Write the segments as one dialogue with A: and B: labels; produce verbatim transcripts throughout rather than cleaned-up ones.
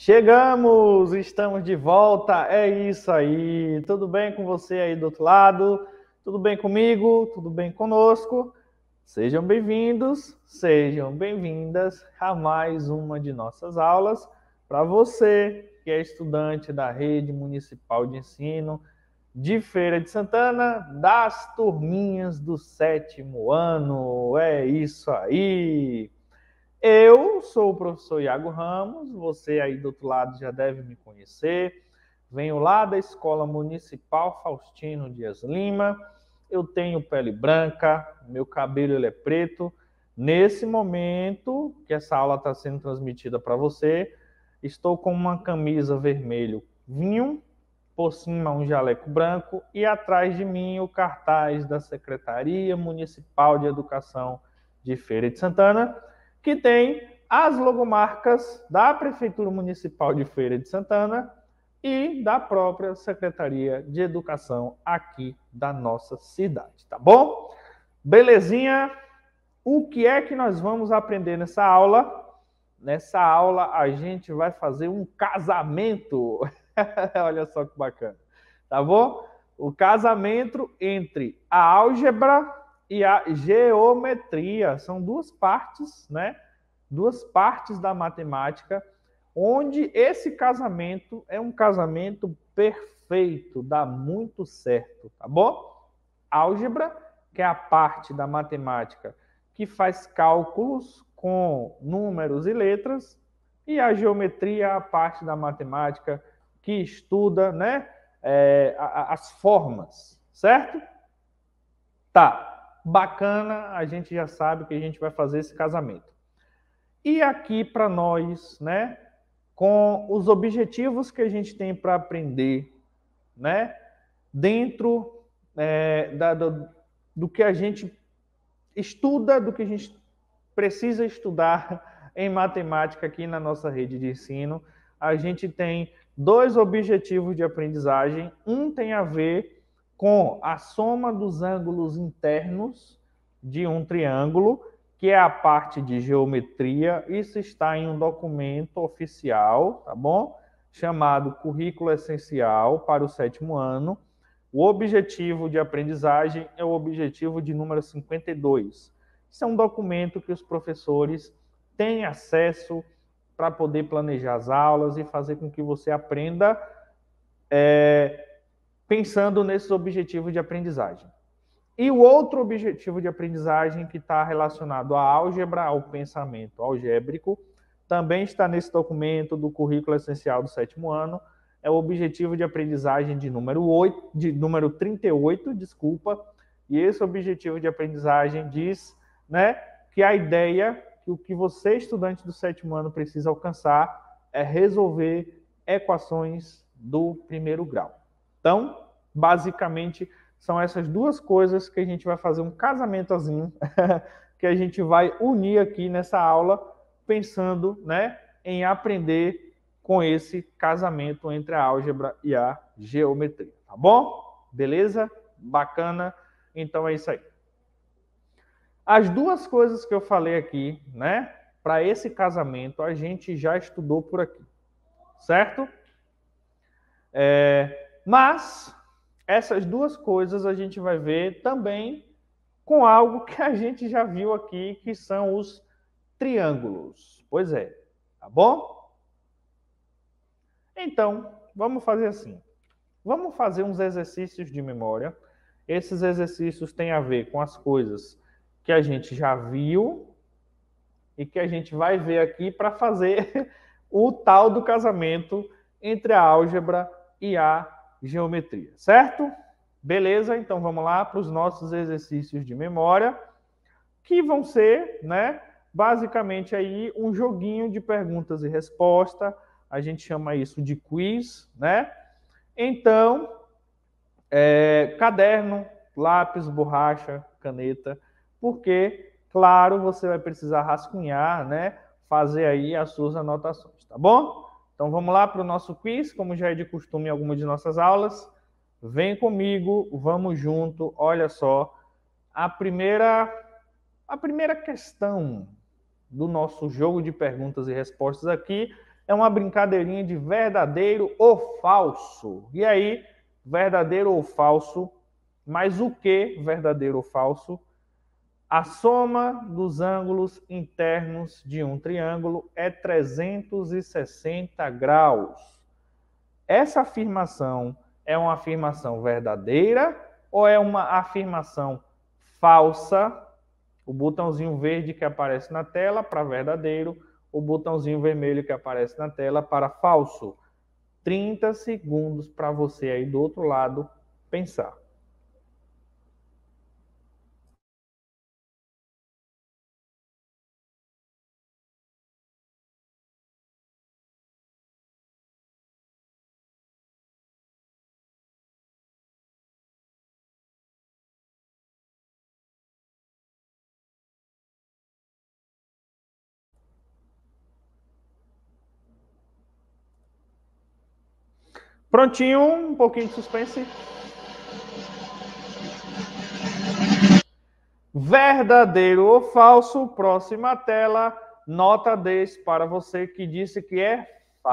A: Chegamos, estamos de volta, é isso aí. Tudo bem com você aí do outro lado? Tudo bem comigo? Tudo bem conosco? Sejam bem-vindos, sejam bem-vindas a mais uma de nossas aulas. Para você que é estudante da Rede Municipal de Ensino de Feira de Santana, das turminhas do sétimo ano, é isso aí. Eu sou o professor Iago Ramos, você aí do outro lado já deve me conhecer. Venho lá da Escola Municipal Faustino Dias Lima. Eu tenho pele branca, meu cabelo ele é preto. Nesse momento que essa aula está sendo transmitida para você, estou com uma camisa vermelho vinho, por cima um jaleco branco e atrás de mim o cartaz da Secretaria Municipal de Educação de Feira de Santana, que tem as logomarcas da Prefeitura Municipal de Feira de Santana e da própria Secretaria de Educação aqui da nossa cidade, tá bom? Belezinha? O que é que nós vamos aprender nessa aula? Nessa aula a gente vai fazer um casamento. Olha só que bacana, tá bom? O casamento entre a álgebra e a geometria. São duas partes, né? Duas partes da matemática, onde esse casamento é um casamento perfeito, dá muito certo, tá bom? Álgebra, que é a parte da matemática que faz cálculos com números e letras, e a geometria, a parte da matemática que estuda, né, é, as formas, certo? Tá, bacana, a gente já sabe que a gente vai fazer esse casamento. E aqui para nós, né, com os objetivos que a gente tem para aprender, né, dentro é, da, do, do que a gente estuda, do que a gente precisa estudar em matemática aqui na nossa rede de ensino, a gente tem dois objetivos de aprendizagem. Um tem a ver com a soma dos ângulos internos de um triângulo, que é a parte de geometria. Isso está em um documento oficial, tá bom? Chamado Currículo Essencial para o sétimo ano. O objetivo de aprendizagem é o objetivo de número cinquenta e dois. Isso é um documento que os professores têm acesso para poder planejar as aulas e fazer com que você aprenda é, pensando nesses objetivos de aprendizagem. E o outro objetivo de aprendizagem que está relacionado à álgebra, ao pensamento algébrico, também está nesse documento do Currículo Essencial do sétimo ano, é o objetivo de aprendizagem de número, oito, de número trinta e oito, desculpa, e esse objetivo de aprendizagem diz, né, que a ideia que o que você, estudante do sétimo ano, precisa alcançar é resolver equações do primeiro grau. Então, basicamente, são essas duas coisas que a gente vai fazer um casamentozinho, que a gente vai unir aqui nessa aula, pensando, né, em aprender com esse casamento entre a álgebra e a geometria, tá bom? Beleza? Bacana? Então é isso aí. As duas coisas que eu falei aqui, né, para esse casamento, a gente já estudou por aqui, certo? É, mas essas duas coisas a gente vai ver também com algo que a gente já viu aqui, que são os triângulos. Pois é, tá bom? Então, vamos fazer assim. Vamos fazer uns exercícios de memória. Esses exercícios têm a ver com as coisas que a gente já viu e que a gente vai ver aqui para fazer o tal do casamento entre a álgebra e a geometria, certo? Beleza? Então vamos lá para os nossos exercícios de memória, que vão ser, né, basicamente aí um joguinho de perguntas e respostas. A gente chama isso de quiz, né? Então, é, caderno, lápis, borracha, caneta, porque, claro, você vai precisar rascunhar, né? Fazer aí as suas anotações, tá bom? Então vamos lá para o nosso quiz, como já é de costume em alguma de nossas aulas. Vem comigo, vamos junto. Olha só, a primeira, a primeira questão do nosso jogo de perguntas e respostas aqui É uma brincadeirinha de verdadeiro ou falso. E aí, verdadeiro ou falso? Mas o que verdadeiro ou falso? A soma dos ângulos internos de um triângulo é trezentos e sessenta graus. Essa afirmação é uma afirmação verdadeira ou é uma afirmação falsa? O botãozinho verde que aparece na tela para verdadeiro, o botãozinho vermelho que aparece na tela para falso. trinta segundos para você aí do outro lado pensar. Prontinho, um pouquinho de suspense. Verdadeiro ou falso? Próxima tela. Nota dez para você que disse que é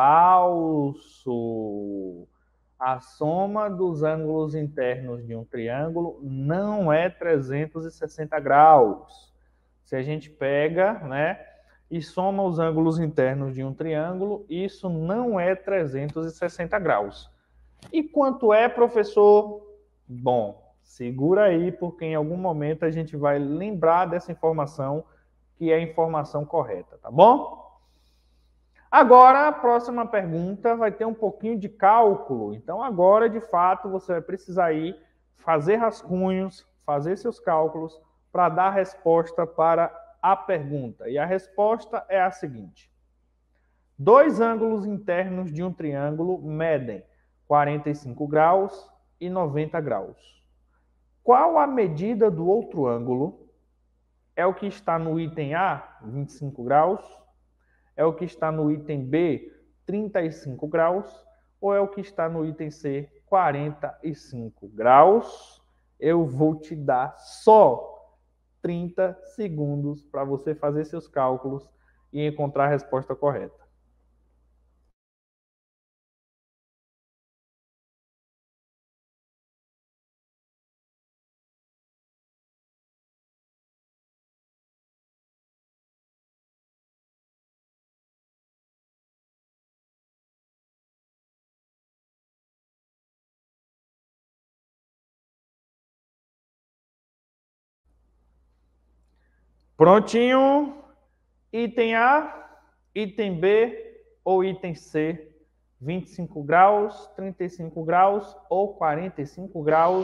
A: falso. A soma dos ângulos internos de um triângulo não é trezentos e sessenta graus. Se a gente pega, né, e soma os ângulos internos de um triângulo, isso não é trezentos e sessenta graus. E quanto é, professor? Bom, segura aí, porque em algum momento a gente vai lembrar dessa informação, que é a informação correta, tá bom? Agora, a próxima pergunta vai ter um pouquinho de cálculo. Então, agora, de fato, você vai precisar ir fazer rascunhos, fazer seus cálculos, para dar a resposta para a pergunta. E a resposta é a seguinte. Dois ângulos internos de um triângulo medem quarenta e cinco graus e noventa graus. Qual a medida do outro ângulo? É o que está no item A, vinte e cinco graus? É o que está no item B, trinta e cinco graus? Ou é o que está no item C, quarenta e cinco graus? Eu vou te dar só trinta segundos para você fazer seus cálculos e encontrar a resposta correta. Prontinho? Item A, item B ou item C? vinte e cinco graus, trinta e cinco graus ou quarenta e cinco graus?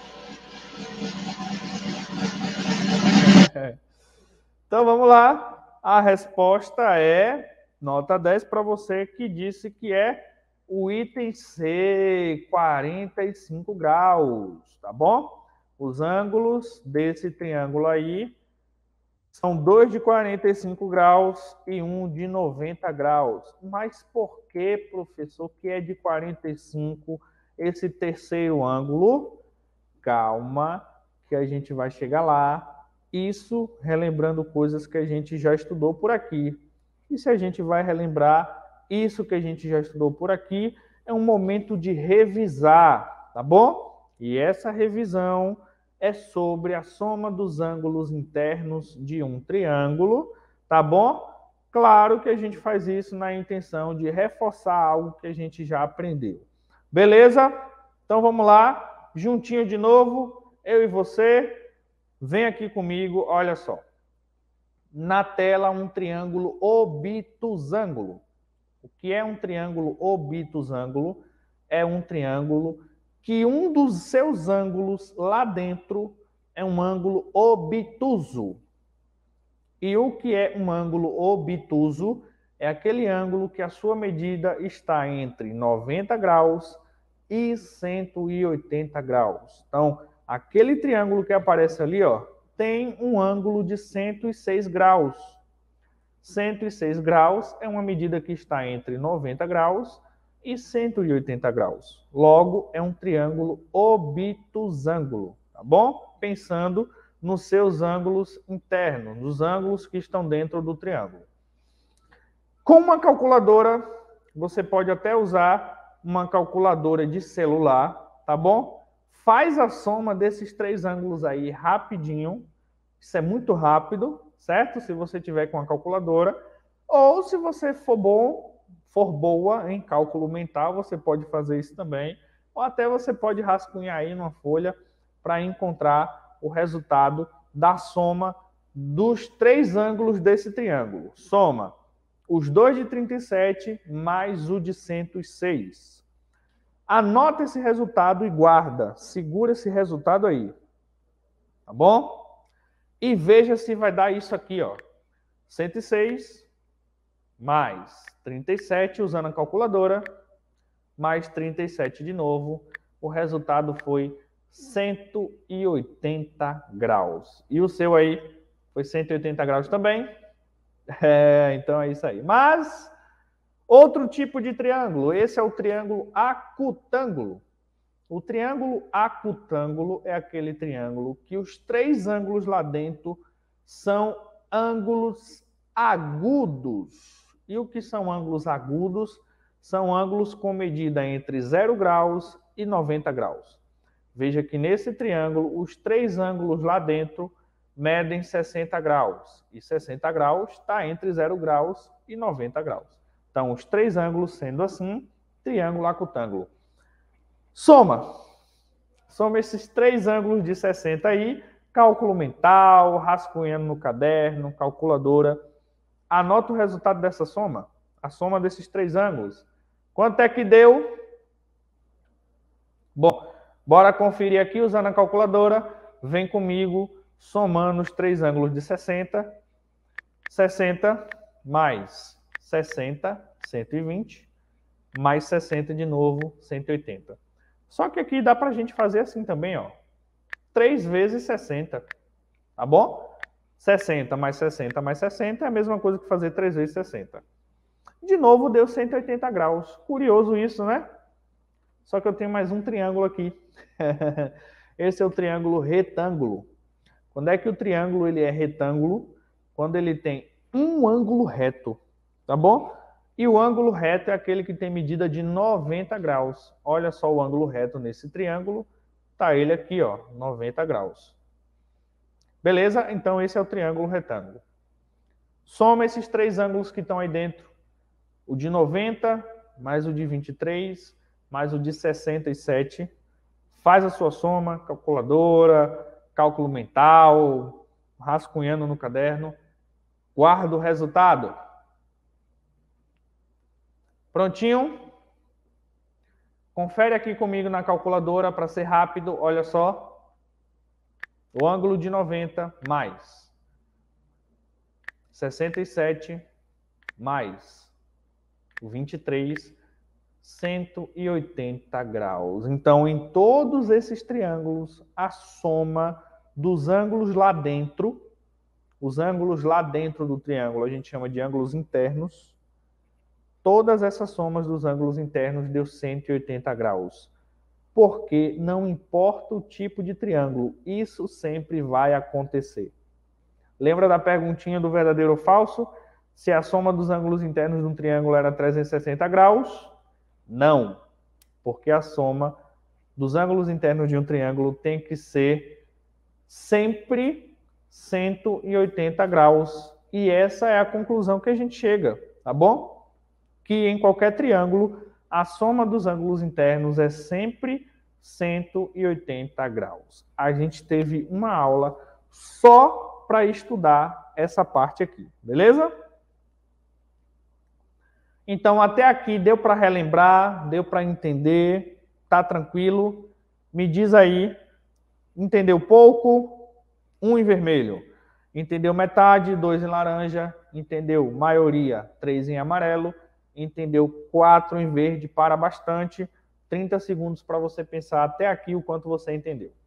A: Então vamos lá. A resposta é nota dez para você que disse que é o item C, quarenta e cinco graus, tá bom? Os ângulos desse triângulo aí são dois de quarenta e cinco graus e um de noventa graus. Mas por que, professor, que é de quarenta e cinco esse terceiro ângulo? Calma, que a gente vai chegar lá. Isso relembrando coisas que a gente já estudou por aqui. E se a gente vai relembrar isso que a gente já estudou por aqui, é um momento de revisar, tá bom? E essa revisão é sobre a soma dos ângulos internos de um triângulo, tá bom? Claro que a gente faz isso na intenção de reforçar algo que a gente já aprendeu. Beleza? Então vamos lá, juntinho de novo, eu e você. Vem aqui comigo, olha só. Na tela, um triângulo obtusângulo. O que é um triângulo obtusângulo? É um triângulo que um dos seus ângulos lá dentro é um ângulo obtuso. E o que é um ângulo obtuso? É aquele ângulo que a sua medida está entre noventa graus e cento e oitenta graus. Então, aquele triângulo que aparece ali, ó, tem um ângulo de cento e seis graus. cento e seis graus é uma medida que está entre noventa graus e cento e oitenta graus. Logo, é um triângulo obtusângulo, tá bom? Pensando nos seus ângulos internos, nos ângulos que estão dentro do triângulo. Com uma calculadora, você pode até usar uma calculadora de celular, tá bom? Faz a soma desses três ângulos aí rapidinho. Isso é muito rápido, certo? Se você tiver com a calculadora. Ou se você for bom, for boa em cálculo mental, você pode fazer isso também. Ou até você pode rascunhar aí numa folha para encontrar o resultado da soma dos três ângulos desse triângulo. Soma os dois de trinta e sete mais o de cento e seis. Anota esse resultado e guarda. Segura esse resultado aí. Tá bom? E veja se vai dar isso aqui, ó. cento e seis mais trinta e sete, usando a calculadora, mais trinta e sete de novo. O resultado foi cento e oitenta graus. E o seu aí foi cento e oitenta graus também? É, então é isso aí. Mas, outro tipo de triângulo. Esse é o triângulo acutângulo. O triângulo acutângulo é aquele triângulo que os três ângulos lá dentro são ângulos agudos. E o que são ângulos agudos? São ângulos com medida entre zero graus e noventa graus. Veja que nesse triângulo, os três ângulos lá dentro medem sessenta graus. E sessenta graus está entre zero graus e noventa graus. Então, os três ângulos sendo assim, triângulo acutângulo. Soma. Soma esses três ângulos de sessenta aí, cálculo mental, rascunhando no caderno, calculadora. Anota o resultado dessa soma, a soma desses três ângulos. Quanto é que deu? Bom, bora conferir aqui usando a calculadora. Vem comigo, somando os três ângulos de sessenta. sessenta mais sessenta, cento e vinte, mais sessenta de novo, cento e oitenta. Só que aqui dá para a gente fazer assim também, ó. três vezes sessenta, tá bom? sessenta mais sessenta mais sessenta é a mesma coisa que fazer três vezes sessenta. De novo, deu cento e oitenta graus. Curioso isso, né? Só que eu tenho mais um triângulo aqui. Esse é o triângulo retângulo. Quando é que o triângulo ele é retângulo? Quando ele tem um ângulo reto, tá bom? E o ângulo reto é aquele que tem medida de noventa graus. Olha só o ângulo reto nesse triângulo. Tá ele aqui, ó, noventa graus. Beleza? Então esse é o triângulo retângulo. Soma esses três ângulos que estão aí dentro. O de noventa, mais o de vinte e três, mais o de sessenta e sete. Faz a sua soma, calculadora, cálculo mental, rascunhando no caderno. Guarda o resultado. Prontinho? Confere aqui comigo na calculadora para ser rápido. Olha só. O ângulo de noventa mais sessenta e sete mais o vinte e três, cento e oitenta graus. Então, em todos esses triângulos, a soma dos ângulos lá dentro, os ângulos lá dentro do triângulo, a gente chama de ângulos internos. Todas essas somas dos ângulos internos deu cento e oitenta graus. Porque não importa o tipo de triângulo, isso sempre vai acontecer. Lembra da perguntinha do verdadeiro ou falso? Se a soma dos ângulos internos de um triângulo era trezentos e sessenta graus? Não, porque a soma dos ângulos internos de um triângulo tem que ser sempre cento e oitenta graus. E essa é a conclusão que a gente chega, tá bom? Que em qualquer triângulo, a soma dos ângulos internos é sempre cento e oitenta graus. A gente teve uma aula só para estudar essa parte aqui, beleza? Então, até aqui deu para relembrar, deu para entender, tá tranquilo? Me diz aí, entendeu pouco? Um em vermelho. Entendeu metade? Dois em laranja. Entendeu maioria? Três em amarelo. Entendeu quatro em verde? Para bastante. trinta segundos para você pensar até aqui o quanto você entendeu.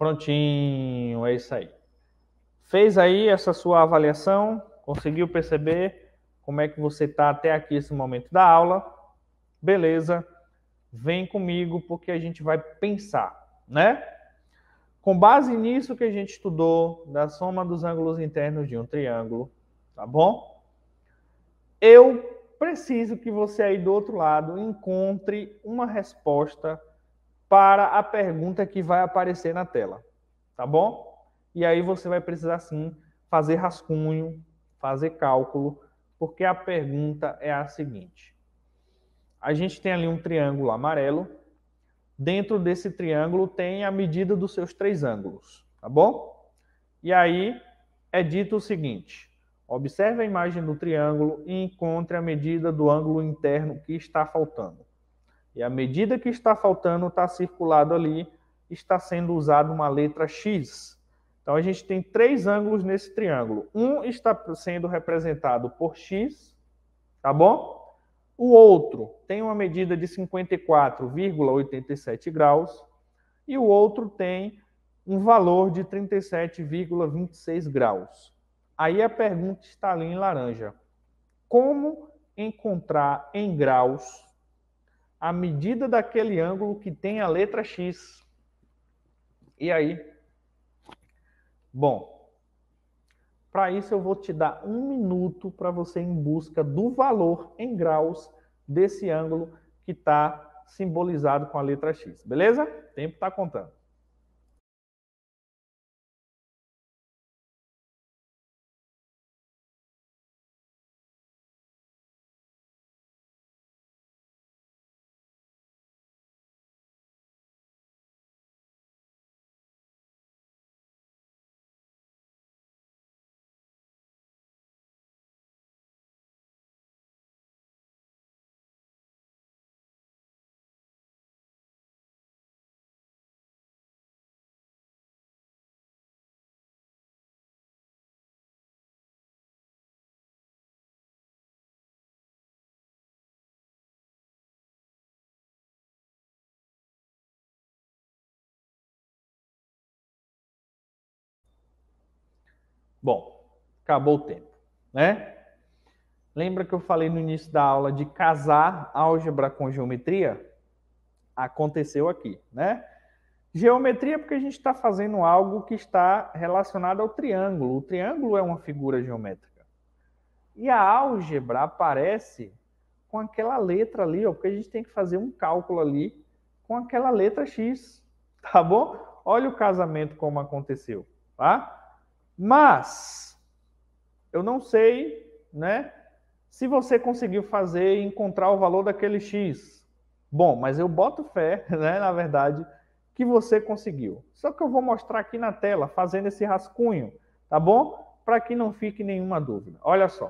A: Prontinho, é isso aí. Fez aí essa sua avaliação? Conseguiu perceber como é que você está até aqui esse momento da aula? Beleza? Vem comigo porque a gente vai pensar, né? Com base nisso que a gente estudou, da soma dos ângulos internos de um triângulo, tá bom? Eu preciso que você aí do outro lado encontre uma resposta para a pergunta que vai aparecer na tela, tá bom? E aí você vai precisar sim fazer rascunho, fazer cálculo, porque a pergunta é a seguinte. A gente tem ali um triângulo amarelo. Dentro desse triângulo tem a medida dos seus três ângulos, tá bom? E aí é dito o seguinte: observe a imagem do triângulo e encontre a medida do ângulo interno que está faltando. E a medida que está faltando está circulado ali, está sendo usada uma letra X. Então a gente tem três ângulos nesse triângulo. Um está sendo representado por X, tá bom? O outro tem uma medida de cinquenta e quatro vírgula oitenta e sete graus e o outro tem um valor de trinta e sete vírgula vinte e seis graus. Aí a pergunta está ali em laranja. Como encontrar em graus a medida daquele ângulo que tem a letra X? E aí? Bom, para isso eu vou te dar um minuto para você ir em busca do valor em graus desse ângulo que está simbolizado com a letra X, beleza? O tempo está contando. Bom, acabou o tempo, né? Lembra que eu falei no início da aula de casar álgebra com geometria? Aconteceu aqui, né? Geometria porque a gente está fazendo algo que está relacionado ao triângulo. O triângulo é uma figura geométrica. E a álgebra aparece com aquela letra ali, ó, porque a gente tem que fazer um cálculo ali com aquela letra X, tá bom? Olha o casamento como aconteceu, tá? Mas eu não sei, né, se você conseguiu fazer e encontrar o valor daquele X. Bom, mas eu boto fé, né, na verdade, que você conseguiu. Só que eu vou mostrar aqui na tela, fazendo esse rascunho, tá bom? Para que não fique nenhuma dúvida. Olha só.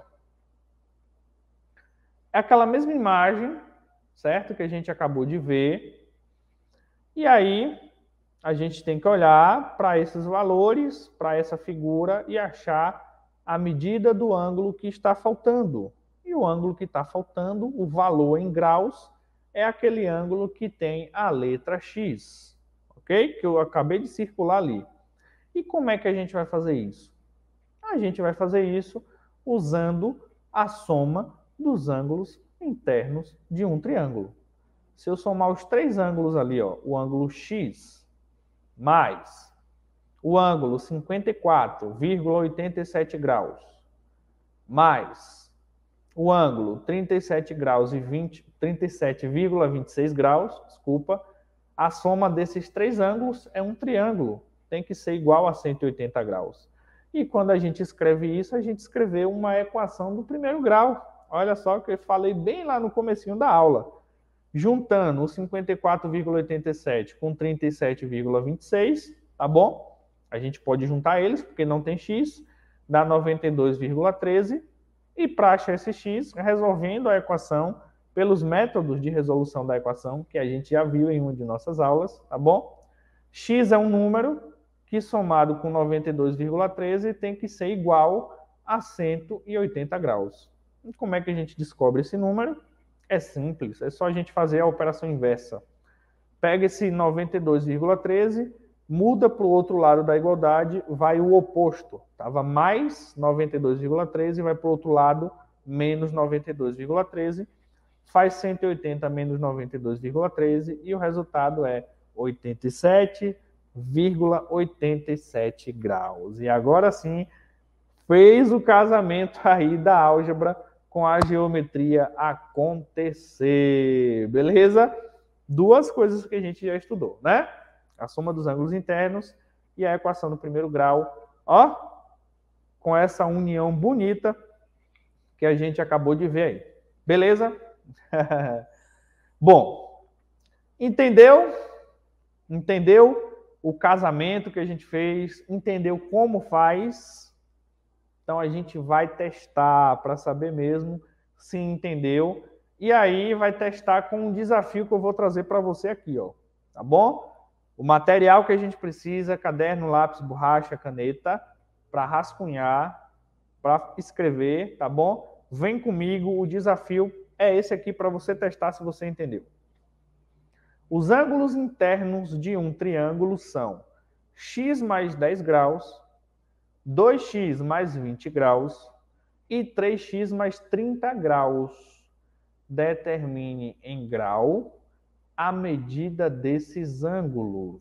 A: É aquela mesma imagem, certo? Que a gente acabou de ver. E aí, a gente tem que olhar para esses valores, para essa figura e achar a medida do ângulo que está faltando. E o ângulo que está faltando, o valor em graus, é aquele ângulo que tem a letra X. Ok? Que eu acabei de circular ali. E como é que a gente vai fazer isso? A gente vai fazer isso usando a soma dos ângulos internos de um triângulo. Se eu somar os três ângulos ali, ó, o ângulo X mais o ângulo cinquenta e quatro vírgula oitenta e sete graus mais o ângulo trinta e sete graus e trinta e sete vírgula vinte e seis graus, desculpa, a soma desses três ângulos é um triângulo, tem que ser igual a cento e oitenta graus. E quando a gente escreve isso, a gente escreveu uma equação do primeiro grau. Olha só que eu falei bem lá no comecinho da aula. Juntando o cinquenta e quatro vírgula oitenta e sete com trinta e sete vírgula vinte e seis, tá bom? A gente pode juntar eles, porque não tem x, dá noventa e dois vírgula treze. E para achar esse x, resolvendo a equação pelos métodos de resolução da equação, que a gente já viu em uma de nossas aulas, tá bom? X é um número que somado com noventa e dois vírgula treze tem que ser igual a cento e oitenta graus. E como é que a gente descobre esse número? É simples, é só a gente fazer a operação inversa. Pega esse noventa e dois vírgula treze, muda para o outro lado da igualdade, vai o oposto. Estava mais noventa e dois vírgula treze, vai para o outro lado, menos noventa e dois vírgula treze. Faz cento e oitenta menos noventa e dois vírgula treze e o resultado é oitenta e sete vírgula oitenta e sete graus. E agora sim, fez o casamento aí da álgebra com a geometria acontecer. Beleza? Duas coisas que a gente já estudou, né? A soma dos ângulos internos e a equação do primeiro grau. Ó, com essa união bonita que a gente acabou de ver aí. Beleza? Bom, entendeu? Entendeu o casamento que a gente fez? Entendeu como faz? Então a gente vai testar para saber mesmo se entendeu. E aí vai testar com um desafio que eu vou trazer para você aqui, ó. Tá bom? O material que a gente precisa, caderno, lápis, borracha, caneta, para rascunhar, para escrever, tá bom? Vem comigo, o desafio é esse aqui para você testar se você entendeu. Os ângulos internos de um triângulo são x mais dez graus, dois x mais vinte graus e três x mais trinta graus. Determine em grau a medida desses ângulos.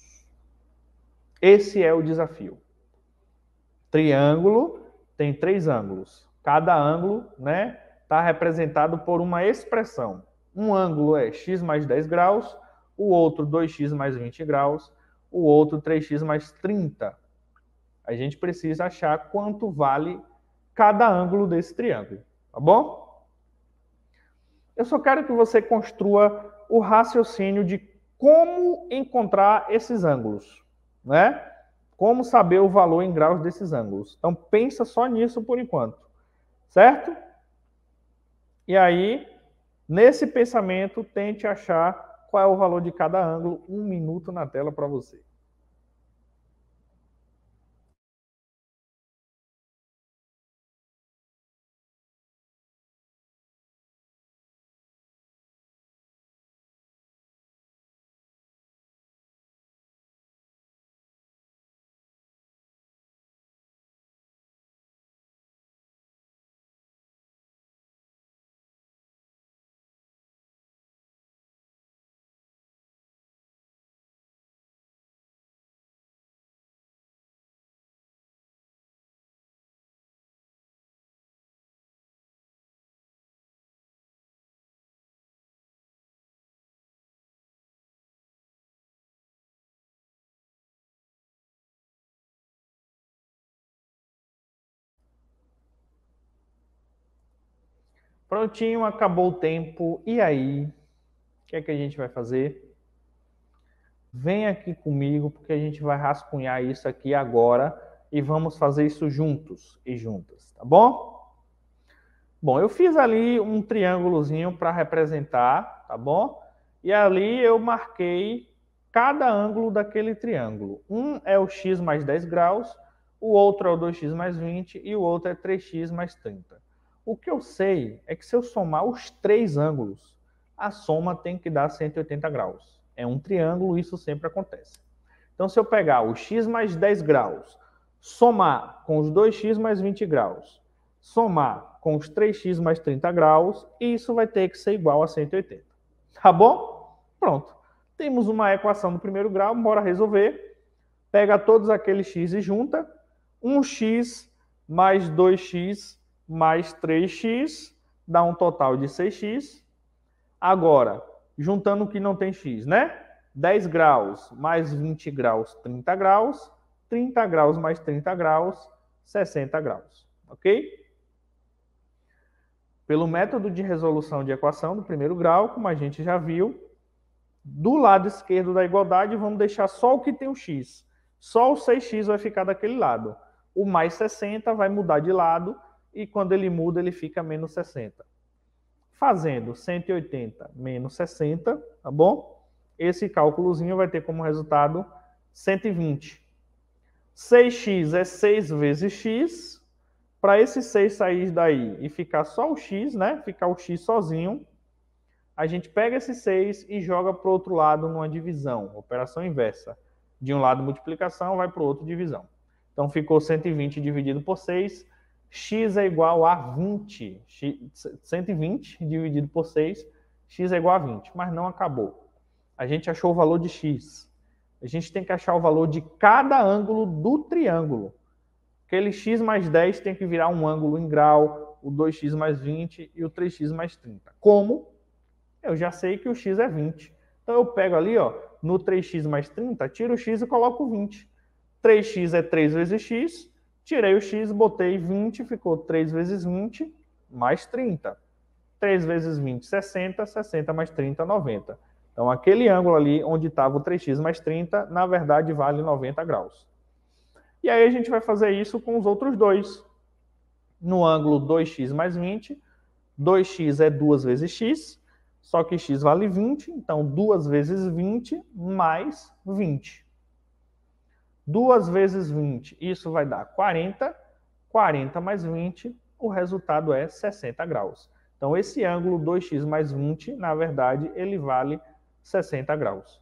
A: Esse é o desafio. Triângulo tem três ângulos. Cada ângulo, né, está representado por uma expressão. Um ângulo é x mais dez graus, o outro dois x mais vinte graus, o outro três x mais trinta. A gente precisa achar quanto vale cada ângulo desse triângulo, tá bom? Eu só quero que você construa o raciocínio de como encontrar esses ângulos, né? Como saber o valor em graus desses ângulos. Então, pensa só nisso por enquanto, certo? E aí, nesse pensamento, tente achar qual é o valor de cada ângulo. Um minuto na tela para você. Prontinho, acabou o tempo. E aí? O que é que a gente vai fazer? Vem aqui comigo, porque a gente vai rascunhar isso aqui agora e vamos fazer isso juntos e juntas, tá bom? Bom, eu fiz ali um triângulozinho para representar, tá bom? E ali eu marquei cada ângulo daquele triângulo. Um é o x mais dez graus, o outro é o dois x mais vinte e o outro é três x mais trinta. O que eu sei é que se eu somar os três ângulos, a soma tem que dar cento e oitenta graus. É um triângulo, isso sempre acontece. Então, se eu pegar o x mais dez graus, somar com os dois x mais vinte graus, somar com os três x mais trinta graus, isso vai ter que ser igual a cento e oitenta. Tá bom? Pronto. Temos uma equação do primeiro grau, bora resolver. Pega todos aqueles x e junta. um x mais dois x mais três x dá um total de seis x. Agora, juntando o que não tem x, né? dez graus mais vinte graus, trinta graus. trinta graus mais trinta graus, sessenta graus. Ok? Pelo método de resolução de equação do primeiro grau, como a gente já viu, do lado esquerdo da igualdade, vamos deixar só o que tem o x. Só o seis x vai ficar daquele lado. O mais sessenta vai mudar de lado e quando ele muda, ele fica menos sessenta. Fazendo cento e oitenta menos sessenta, tá bom? Esse cálculozinho vai ter como resultado cento e vinte. seis x é seis vezes x. Para esse seis sair daí e ficar só o x, né? Ficar o x sozinho, a gente pega esse seis e joga para o outro lado numa divisão, operação inversa. De um lado multiplicação, vai para o outro divisão. Então ficou cento e vinte dividido por seis, x é igual a vinte. cento e vinte dividido por seis, x é igual a vinte, mas não acabou. A gente achou o valor de x. A gente tem que achar o valor de cada ângulo do triângulo. Aquele x mais dez tem que virar um ângulo em grau, o dois x mais vinte e o três x mais trinta. Como? Eu já sei que o x é vinte. Então eu pego ali, ó, no três x mais trinta, tiro o x e coloco vinte. três x é três vezes x, tirei o x, botei vinte, ficou três vezes vinte mais trinta. três vezes vinte, sessenta, sessenta mais trinta, noventa. Então aquele ângulo ali onde estava o três x mais trinta, na verdade vale noventa graus. E aí a gente vai fazer isso com os outros dois. No ângulo dois x mais vinte, dois x é duas vezes x, só que x vale vinte, então duas vezes vinte mais vinte. duas vezes vinte, isso vai dar quarenta, quarenta mais vinte, o resultado é sessenta graus. Então esse ângulo dois x mais vinte, na verdade, ele vale sessenta graus.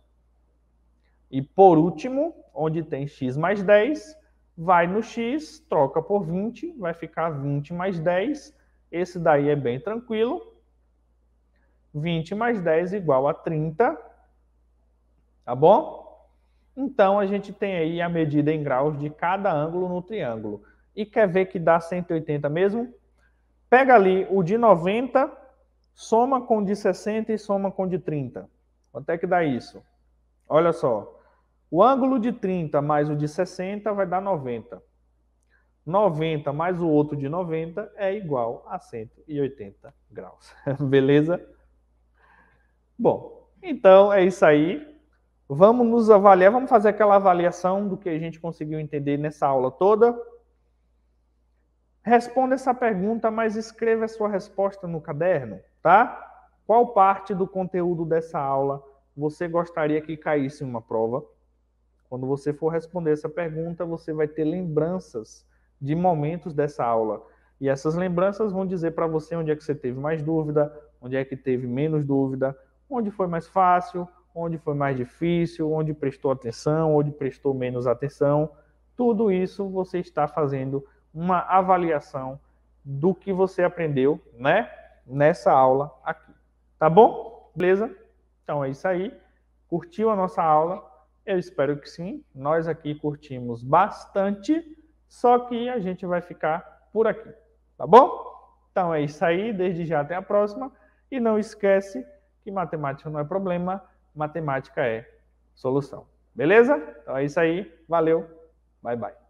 A: E por último, onde tem x mais dez, vai no x, troca por vinte, vai ficar vinte mais dez, esse daí é bem tranquilo. vinte mais dez igual a trinta, tá bom? Então, a gente tem aí a medida em graus de cada ângulo no triângulo. E quer ver que dá cento e oitenta mesmo? Pega ali o de noventa, soma com o de sessenta e soma com o de trinta. Quanto é que dá isso? Olha só. O ângulo de trinta mais o de sessenta vai dar noventa. noventa mais o outro de noventa é igual a cento e oitenta graus. Beleza? Bom, então é isso aí. Vamos nos avaliar, vamos fazer aquela avaliação do que a gente conseguiu entender nessa aula toda. Responda essa pergunta, mas escreva a sua resposta no caderno, tá? Qual parte do conteúdo dessa aula você gostaria que caísse em uma prova? Quando você for responder essa pergunta, você vai ter lembranças de momentos dessa aula. E essas lembranças vão dizer para você onde é que você teve mais dúvida, onde é que teve menos dúvida, onde foi mais fácil, onde foi mais difícil, onde prestou atenção, onde prestou menos atenção. Tudo isso você está fazendo uma avaliação do que você aprendeu, né, nessa aula aqui. Tá bom? Beleza? Então é isso aí. Curtiu a nossa aula? Eu espero que sim. Nós aqui curtimos bastante, só que a gente vai ficar por aqui. Tá bom? Então é isso aí. Desde já até a próxima. E não esquece que matemática não é problema, matemática é solução. Beleza? Então é isso aí. Valeu. Bye, bye.